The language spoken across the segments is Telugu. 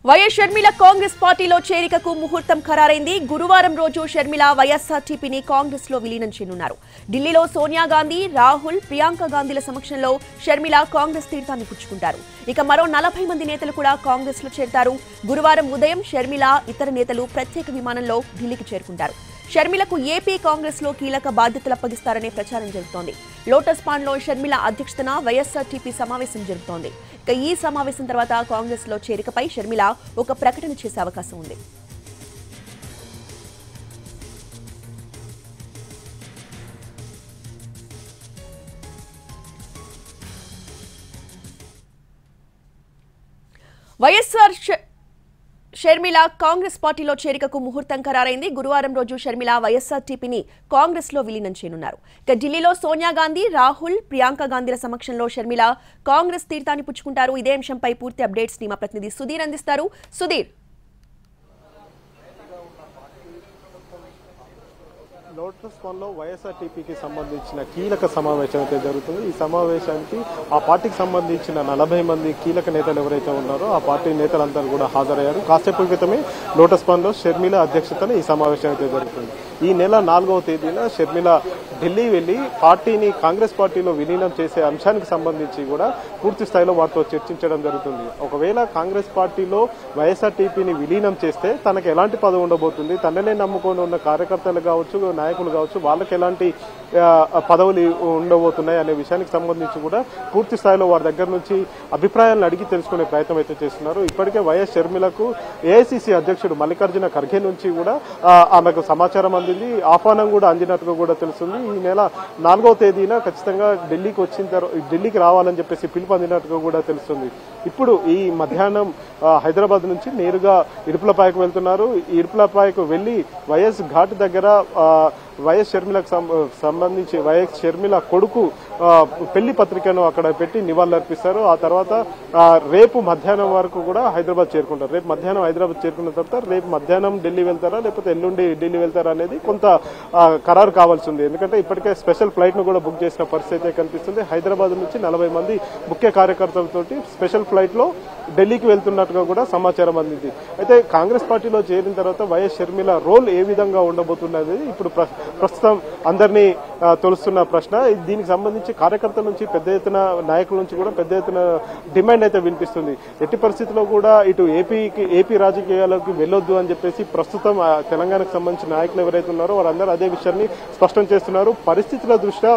వైఎస్ షర్మిల కాంగ్రెస్ పార్టీలో చేరికకు ముహూర్తం ఖరారైంది. గురువారం రోజు షర్మిల వైఎస్ఆర్టీపీని కాంగ్రెస్ లో విలీనం చేయనున్నారు. ఢిల్లీలో సోనియా గాంధీ, రాహుల్, ప్రియాంక గాంధీల సమక్షంలో షర్మిల కాంగ్రెస్ తీర్థాన్ని పుచ్చుకుంటారు. ఇక మరో 40 మంది నేతలు కూడా కాంగ్రెస్ లో చేరతారు. గురువారం ఉదయం షర్మిల ఇతర నేతలు ప్రత్యేక విమానంలో ఢిల్లీకి చేరుకుంటారు. షర్మిలకు ఏపీ కాంగ్రెస్ లో కీలక బాధ్యతలు అప్పగిస్తారనే ప్రచారం జరుగుతోంది. లోటస్ పాండ్ లో షర్మిల అధ్యక్షతన వైఎస్ఆర్టీపీ సమావేశం జరుగుతోంది. ఇక ఈ సమావేశం తర్వాత కాంగ్రెస్ లో చేరికపై షర్మిల ఒక ప్రకటన చేసే అవకాశం ఉంది. వైఎస్ఆర్ షర్మిల కాంగ్రెస్ పార్టీలో చేరికకు ముహూర్తం ఖరారైంది. గురువారం రోజు షర్మిల వైఎస్ఆర్టీపీని కాంగ్రెస్ లో విలీనం చేయనున్నారు. ఇక ఢిల్లీలో సోనియా గాంధీ, రాహుల్, ప్రియాంక గాంధీల సమక్షంలో షర్మిల కాంగ్రెస్ తీర్థాన్ని పుచ్చుకుంటారు. ఇదే అంశంపై పూర్తి అప్డేట్స్ ని మా ప్రతినిధి సుధీర్ అందిస్తారు. సుధీర్, లోటస్ పాండ్ లో వైఎస్ఆర్టీపీకి సంబంధించిన కీలక సమావేశం అయితే జరుగుతుంది. ఈ సమావేశానికి ఆ పార్టీకి సంబంధించిన 40 మంది కీలక నేతలు ఎవరైతే ఉన్నారో ఆ పార్టీ నేతలందరూ కూడా హాజరయ్యారు. కాసేపు క్రితమే లోటస్ పాండ్ లో షర్మిల అధ్యక్షతన ఈ సమావేశం అయితే జరుగుతుంది. ఈ నెల 4వ తేదీన షర్మిల ఢిల్లీ వెళ్లి పార్టీని కాంగ్రెస్ పార్టీలో విలీనం చేసే అంశానికి సంబంధించి కూడా పూర్తి స్థాయిలో వారితో చర్చించడం జరుగుతుంది. ఒకవేళ కాంగ్రెస్ పార్టీలో వైఎస్ఆర్టీపీని విలీనం చేస్తే తనకు ఎలాంటి పదవి ఉండబోతుంది, తననే నమ్ముకొని ఉన్న కార్యకర్తలు కావచ్చు, నాయకులు కావచ్చు, వాళ్ళకి ఎలాంటి పదవులు ఉండబోతున్నాయి అనే విషయానికి సంబంధించి కూడా పూర్తి స్థాయిలో వారి దగ్గర నుంచి అభిప్రాయాలను అడిగి తెలుసుకునే ప్రయత్నం అయితే చేస్తున్నారు. ఇప్పటికే వైఎస్ షర్మిలకు ఏఐసీసీ అధ్యక్షుడు మల్లికార్జున ఖర్గే నుంచి కూడా ఆమెకు సమాచారం అందింది, ఆహ్వానం కూడా అందినట్టుగా కూడా తెలుస్తుంది. ఈ నెల 4వ తేదీన ఖచ్చితంగా ఢిల్లీకి రావాలని చెప్పేసి పిలుపు అందినట్టుగా కూడా తెలుస్తుంది. ఇప్పుడు ఈ మధ్యాహ్నం హైదరాబాద్ నుంచి నేరుగా ఇడుపులపాయకు వెళ్తున్నారు. ఈ ఇడుపులపాయకు వెళ్లి వైఎస్ ఘాట్ దగ్గర వైఎస్ షర్మిలకు సంబంధించి వైఎస్ షర్మిల కొడుకు పెళ్లి పత్రికను అక్కడ పెట్టి నివాళులర్పిస్తారు. ఆ తర్వాత రేపు మధ్యాహ్నం వరకు కూడా హైదరాబాద్ చేరుకుంటారు. రేపు మధ్యాహ్నం హైదరాబాద్ చేరుకున్న తర్వాత రేపు మధ్యాహ్నం ఢిల్లీ వెళ్తారా లేకపోతే ఎల్లుండి ఢిల్లీ వెళ్తారా అనేది కొంత ఖరారు కావాల్సి ఉంది. ఎందుకంటే ఇప్పటికే స్పెషల్ ఫ్లైట్ ను కూడా బుక్ చేసిన పరిస్థితి అయితే కనిపిస్తుంది. హైదరాబాద్ నుంచి 40 మంది ముఖ్య కార్యకర్తలతోటి స్పెషల్ ఫ్లైట్ లో ఢిల్లీకి వెళ్తున్నట్టుగా కూడా సమాచారం అందింది. అయితే కాంగ్రెస్ పార్టీలో చేరిన తర్వాత వైఎస్ షర్మిల రోల్ ఏ విధంగా ఉండబోతున్నది ఇప్పుడు ప్రస్తుతం అందరినీ తొలుస్తున్న ప్రశ్న. దీనికి సంబంధించి కార్యకర్తల నుంచి పెద్ద ఎత్తున, నాయకుల నుంచి కూడా పెద్ద ఎత్తున డిమాండ్ అయితే వినిపిస్తుంది. ఎట్టి పరిస్థితుల్లో కూడా ఇటు ఏపీ రాజకీయాలకు వెళ్లొద్దు అని చెప్పేసి ప్రస్తుతం తెలంగాణకు సంబంధించిన నాయకులు ఎవరైతే ఉన్నారో వారందరూ అదే విషయాన్ని స్పష్టం చేస్తున్నారు. పరిస్థితుల దృష్ట్యా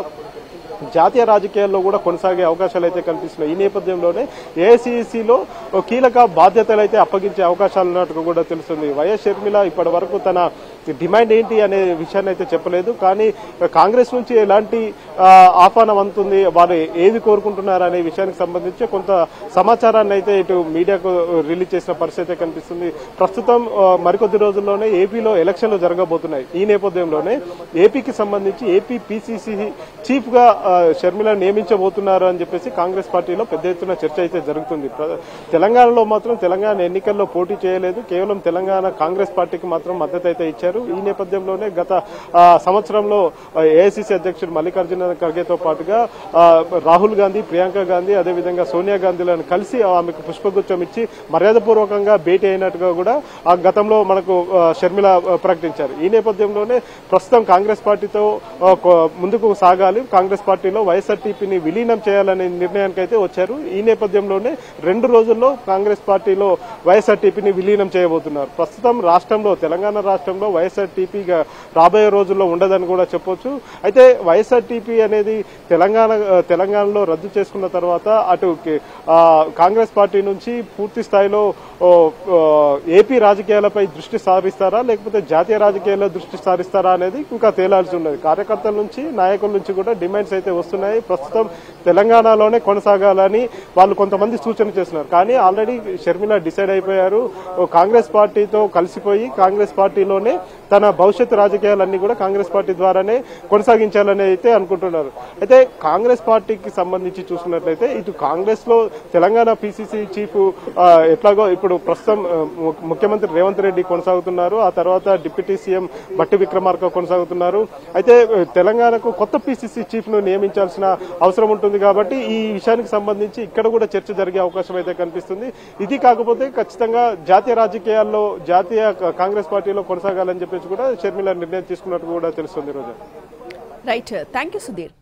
జాతీయ రాజకీయాల్లో కూడా కొనసాగే అవకాశాలు అయితే కనిపిస్తున్నాయి. ఈ నేపథ్యంలోనే ఏఐసీసీలో కీలక బాధ్యతలు అయితే అప్పగించే అవకాశాలు ఉన్నట్టు కూడా తెలుస్తుంది. వైఎస్ షర్మిల ఇప్పటి వరకు తన డిమాండ్ ఏంటి అనే విషయాన్ని అయితే చెప్పలేదు. కానీ కాంగ్రెస్ నుంచి ఎలాంటి ఆహ్వానం అందుతుంది, వారు ఏది కోరుకుంటున్నారు అనే విషయానికి సంబంధించి కొంత సమాచారాన్ని అయితే ఇటు మీడియాకు రిలీజ్ చేసిన పరిస్థితి కనిపిస్తుంది. ప్రస్తుతం మరికొద్ది రోజుల్లోనే ఏపీలో ఎలక్షన్లు జరగబోతున్నాయి. ఈ నేపథ్యంలోనే ఏపీకి సంబంధించి ఏపీ పీసీసీ చీఫ్ గా షర్మిల నియమించబోతున్నారు అని చెప్పేసి కాంగ్రెస్ పార్టీలో పెద్ద ఎత్తున చర్చ అయితే జరుగుతుంది. తెలంగాణలో మాత్రం తెలంగాణ ఎన్నికల్లో పోటీ చేయలేదు, కేవలం తెలంగాణ కాంగ్రెస్ పార్టీకి మాత్రం మద్దతు అయితే ఇచ్చారు. ఈ నేపథ్యంలోనే గత సంవత్సరంలో ఏఐసీసీ అధ్యక్షుడు మల్లికార్జున ఖర్గేతో పాటుగా రాహుల్ గాంధీ, ప్రియాంక గాంధీ, అదేవిధంగా సోనియా గాంధీలను కలిసి ఆమెకు పుష్పగుచ్చం ఇచ్చి మర్యాదపూర్వకంగా భేటీ అయినట్టుగా కూడా ఆ గతంలో మనకు షర్మిల ప్రకటించారు. ఈ నేపథ్యంలోనే ప్రస్తుతం కాంగ్రెస్ పార్టీతో ముందుకు సాగాలి, కాంగ్రెస్ పార్టీలో వైఎస్ఆర్టీపీని విలీనం చేయాలనే నిర్ణయానికి అయితే వచ్చారు. ఈ నేపథ్యంలోనే 2 రోజుల్లో కాంగ్రెస్ పార్టీలో వైఎస్ఆర్టీపీని విలీనం చేయబోతున్నారు. ప్రస్తుతం రాష్ట్రంలో, తెలంగాణ రాష్ట్రంలో వైఎస్ఆర్టీపీగా రాబోయే రోజుల్లో ఉండదని కూడా చెప్పొచ్చు. అయితే వైఎస్ఆర్టీపీ అనేది తెలంగాణలో రద్దు చేసుకున్న తర్వాత అటు కాంగ్రెస్ పార్టీ నుంచి పూర్తి స్థాయిలో ఏపీ రాజకీయాలపై దృష్టి సారిస్తారా లేకపోతే జాతీయ రాజకీయాల్లో దృష్టి సారిస్తారా అనేది ఇంకా తేలాల్సి ఉన్నది. కార్యకర్తల నుంచి, నాయకుల నుంచి కూడా డిమాండ్స్ అయితే వస్తున్నాయి. ప్రస్తుతం తెలంగాణలోనే కొనసాగాలని వాళ్ళు కొంతమంది సూచన చేస్తున్నారు. కానీ ఆల్రెడీ షర్మిల డిసైడ్ అయిపోయారు, కాంగ్రెస్ పార్టీతో కలిసిపోయి కాంగ్రెస్ పార్టీలోనే తన భవిష్యత్తు రాజకీయాలన్నీ కూడా కాంగ్రెస్ పార్టీ ద్వారానే కొనసాగించాలని అయితే అనుకుంటున్నారు. అయితే కాంగ్రెస్ పార్టీకి సంబంధించి చూసుకున్నట్లయితే ఇటు కాంగ్రెస్ లో తెలంగాణ పిసిసి చీఫ్ ఎట్లాగో ఇప్పుడు ప్రస్తుతం ముఖ్యమంత్రి రేవంత్ రెడ్డి కొనసాగుతున్నారు. ఆ తర్వాత డిప్యూటీ సీఎం బట్టి విక్రమార్క కొనసాగుతున్నారు. అయితే తెలంగాణకు కొత్త పిసిసి చీఫ్ ను నియమించాల్సిన అవసరం ఉంటుంది కాబట్టి ఈ విషయానికి సంబంధించి ఇక్కడ కూడా చర్చ జరిగే అవకాశం అయితే కనిపిస్తుంది. ఇది కాకపోతే ఖచ్చితంగా జాతీయ రాజకీయాల్లో జాతీయ కాంగ్రెస్ పార్టీలో కొనసాగాలని చెప్పేసి కూడా షర్మిల నిర్ణయం తీసుకున్నట్టు కూడా తెలుస్తుంది. Roja right, thank you Sudheer.